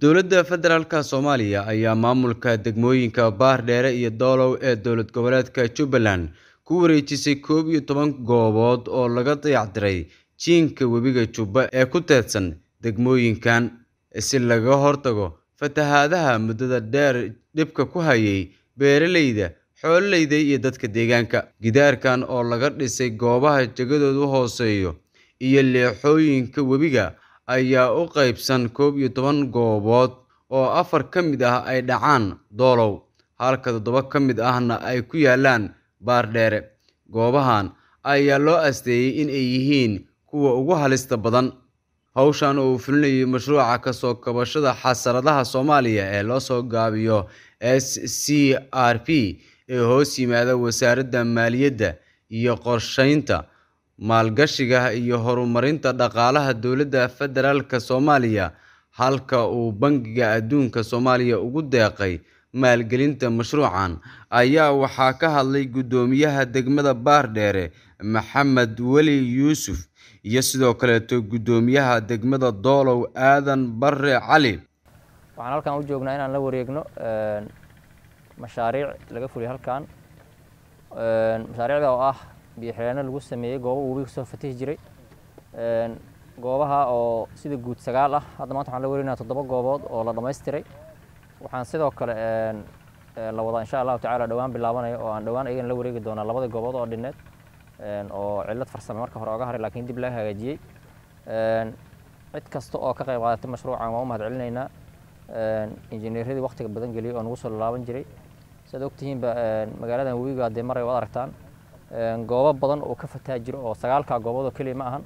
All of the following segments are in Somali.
dowladda federaalka Soomaaliya ayaa maamulka degmooyinka Baardheere iyo Doolow ee dowlad goboleedka Jubbaland ku wareejisay 11 goobood oo laga dayactiray jiinka webiga Jubba ee ku teedsan degmooyinkan si laga hortago fatahaadaha muddada dheer dhibka ku hayay beeraleyda, xoololeyda iyo dadka deegaanka. Gidaarkan oo laga dhisay goobaha jagadoodu hooseeyo iyo leexooyinka webiga ayaa u qaybsan 11 goobood oo 4 ka mid ah ay dhacaan Doolow, halka 7 ka mid ahna ay ku yaalaan Baardheere. Goobahan ayaa loo asteeyay in ay yihiin kuwa ugu halista badan. Hawshan oo fulinayay mashruuca ka soo kabashada xasaradaha Soomaaliya ee loo soo gaabiyo SCRP ee hoos yimaada Wasaaradda Maaliyadda iyo Qorsheynta, Maalgashiga iyo Horumarinta Dhaqaalaha Dowladda Federaalka Soomaaliya, halka uu Bangiga Adduunka Soomaaliya ugu deeqay maalgelinta mashruucan. Ayaa waxaa ka hadlay gudoomiyaha degmada Baardheere Maxamed Weli Yuusuf iyo sidoo kale gudoomiyaha degmada Doolow Aadan Barre Cali. waxaan halkan u joognaa inaan la wareegno mashaariic laga fuliyo halkan mashaariicda oo ah biyo xireenno lagu sameeyay goobo webiga soo fatahi jiray goobaha oo sida guud 9 ah. hadda maanta waxaan la wareegnaa 7 goobood oo la dhameystiray. waxaan sidoo kale la wada insha Allah tacaala dhawaan bilaabanayo oo aan dhawaan ayagana la wareegi doonaa 2 goobood oo dhineed oo cilad farsamo marka hore uga haray laakiin dib laga hagaajiyay. cid kasta oo ka qayb qaadatay mashruucan waa u mahadcelinaynaa. injineeradii waqtiga badan geliyay oo nagu soo laaban jiray sida ogtihiinba magaaladan webiga hadee maray wada aragtaan goobo badan oo ka fataa jiro oo 9 goobood oo kaliya ma ahan.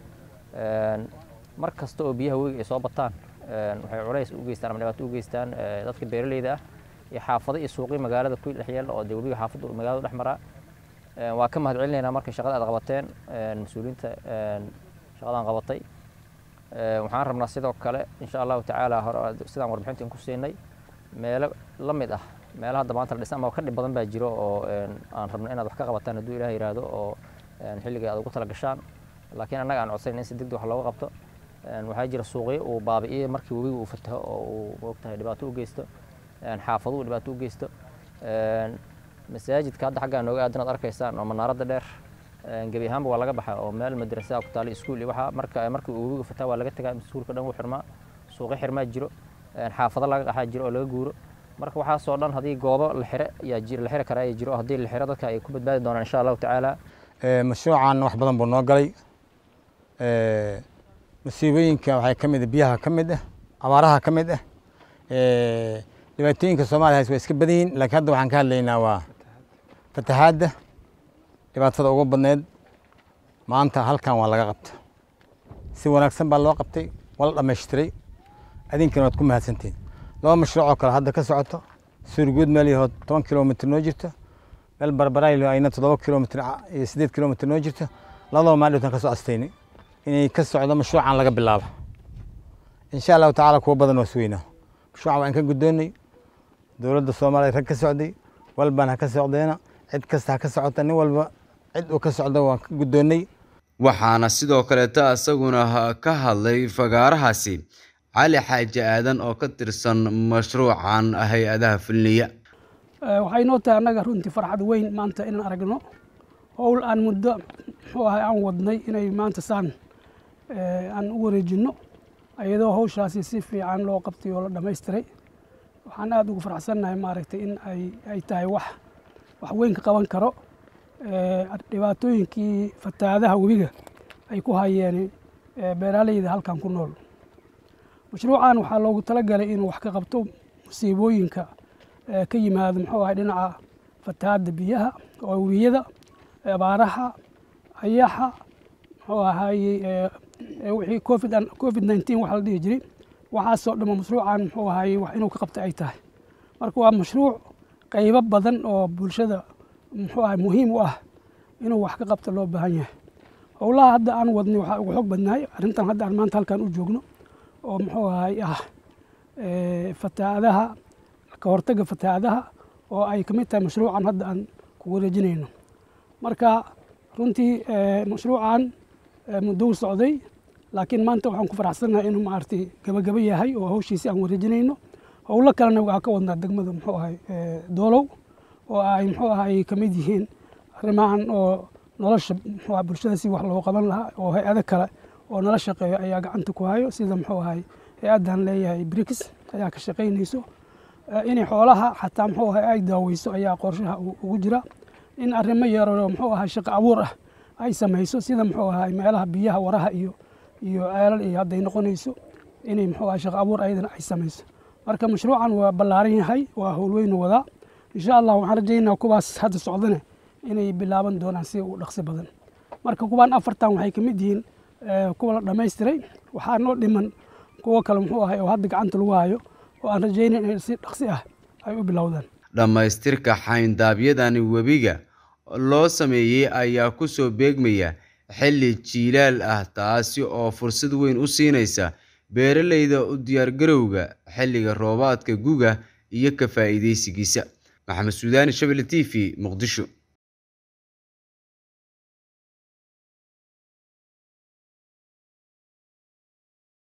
mar kasta oo biyaha webiga ay soo bataan waxay culays u geystaan ama dhibaato u geystaan dadka beeraleyda ah iyo xaafado iyo suuqyo magaalada ku dhex yaal oo webiga xaafado magaalada dhex maraa. waa ka mahadcelinaynaa markay shaqada aad qabateen mas'uuliyiinta shaqadan qabatay. waxaan rabnaa sidoo kale insha Allah tacaala hore sidaan warbixinta ku siinay meelo la mid ah meelaha hadda maanta la dhisay ama ka dhib badan baa jiro oo aan rabno inaad wax ka qabataan hadduu Ilaahay yiraahdo oo xilliga aad ugu tala gashaan. laakiin annaga aan codsayn in si degdeg wax looga qabto. waxaa jira suuqyo uu baabi'iyay markii webiga uu fataho oo uu waqtiga dhibaato u geysto xaafaduhu dhibaato u geysto. masaajidka hadda xagga nooga aadanaad arkaysaan oo manaaradda dheer gabi ahaanba waa laga baxay oo meel madrasa ku taal iskuul iyo waxa markii uu webiga fataha waa laga tagaa iskuulka dhan wuu xirmaa, suuqyo xirmaa jiro, xaafado laga qaxaa jiro oo laga guuro. marka waxaa soo dhan hadii goobo la xiri karaa ay jiro hadii la xiro dadka ay ku badbaadi doonaan insha Allah tacaala. mashruucan wax badan buu noo galay. masiibooyinka waxay ka mid biyaha ka mid ah, abaaraha ka mid ah, dhibaatooyinka Soomaaliya way iska badan yihiin laakiin hadda waxaan ka hadlaynaa waa fatahaadda dhibaatada ugu badneed. maanta halkan waa laga qabtay si wanaagsan baa loo qabtay wala dhameystiray. adinkana waad ku mahadsantiin. 2 mashruuc oo kale hadda ka socoto Suurguud meel yahay 10 kilomitir noo jirto, meel Barbaraylo ayna 7 kilomitir iyo 8 kilomitir noo jirto. labadaba maalin ka soo asteynay inay ka socdo mashruucan laga bilaabo insha Allah tacaala kuwa badan oo suweynaa. mashruucan waan ka gudoonay dowladda Soomaaliya rag ka socday walbana ka socdeena cid kasta ka socota nin walba cid uu ka socdo waan ka gudoonay. waxaana sidoo kale asaguna ka hadlay fagaarahaasi Cali Xaaji Aadan oo ka tirsan mashruucan hay'adaha fuliya. waxay noo tahay annaga runtii farxad weyn maanta inaan aragno howl aan muddo aan wadnay inay maanta saan aan u wareejino ayadoo hawshaasi si fiican loo qabtay oo la dhameystiray. waxaan aad ugu faraxsanahay maaragtay in ay tahay wax weyn ka qaban karo dhibaatooyinkii fatahaadaha webiga ay ku hayeen beeraleyda halkan ku nool. mashruucan waxaa loogu talagalay inuu wax ka qabto musiibooyinka ka yimaado dhinaca fatahaadda biyaha oo webiyada, abaaraha, ayaxa wixii COVID-19 waxa la dhihi jiray. waxaasoo dhamma mashruucan wax inuu ka qabto ay tahay. marka waa mashruuc qaybo badan oo bulshada muhiim u ah inuu wax ka qabto loo baahan yahay. howlaha hadda aan wadnay waxaa ugu xog badnaay arrintan hadda aan maanta halkan u joogno oo fatahaadaha ka hortagga fatahaadaha oo ay ka mid tahay mashruucan hadda aan ku wareejinayno. marka runtii mashruucan muddo socday laakiin maanta waxaan ku faraxsanahay inuu gabagaba yahay oo hawshiisa aan wareejinayno. howlo kalena waxaa ka wadnaa degmada muxuu ahay doolow oo ay muxuu ahay ka mid yihiin arrimahan oo nolosha muxuu ahay bulshada si wax loo qaban lahaa oo hay-ado kale oo nala shaqeeyo ayaa gacanta ku hayo sida muxuu ahay hay-addan leeyahay BRICS ayaa ka shaqaynayso inay xoolaha xataa muxuu ahay ay daaweyso ayaa qorshaha ugu jira in arrimo yaroo muxuu ahay shaqo abuur ah ay samayso sida muxuu ahay meelaha biyaha waraha iyo ceelal iyo hadday noqonayso inay muxuu ahay shaqo abuur ayadana ay samayso marka mashruucan waa ballaaran yahay waa howl weyn wadaa insha Allah waxaan rajaynayaa kuwaas hadda socdana inay bilaaban doonaan si u dhaqsi badan marka kuwaan afartan waxay ka mid yihiin kuwa la dhammaystiray waxaa noo dhiman kuwa kale muxuu ahay oo hadda gacanta lagu hayo oo aan rajaynay in si dhaqsi ah ay u bilowdaan dhammaystirka xayndaabyadani webiga loo sameeyey ayaa ku soo beegmaya xilli jiilaal ah taasi oo fursad weyn u siinaysa beeralayda u diyaargarowga xilliga roobaadka guga iyo ka faa'iidaysigiisa. Maxamed Suudaani, Shabelle TV, Muqdisho.